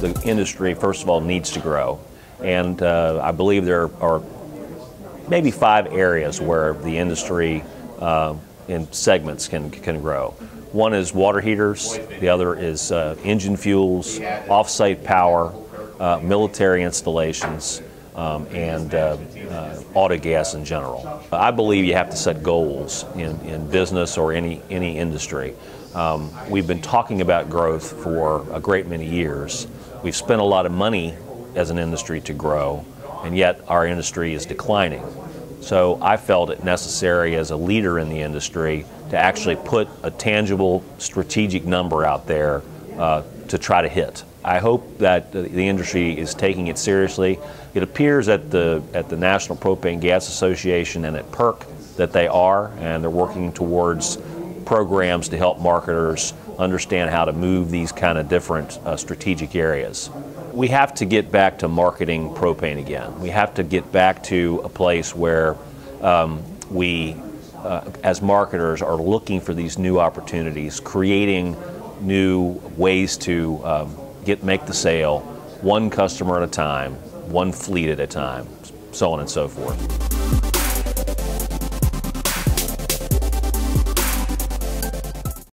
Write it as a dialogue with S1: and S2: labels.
S1: the industry, first of all, needs to grow. And I believe there are maybe 5 areas where the industry in segments can grow. One is water heaters, the other is engine fuels, off-site power, military installations, and auto gas in general. I believe you have to set goals in business or any industry. We've been talking about growth for a great many years. We've spent a lot of money as an industry to grow, and yet our industry is declining. So I felt it necessary as a leader in the industry to actually put a tangible strategic number out there to try to hit. I hope that the industry is taking it seriously. It appears at the National Propane Gas Association and at PERC that they are, and they're working towards programs to help marketers understand how to move these kind of different strategic areas. We have to get back to marketing propane again. We have to get back to a place where we, as marketers, are looking for these new opportunities, creating new ways to make the sale, one customer at a time, one fleet at a time, so on and so forth.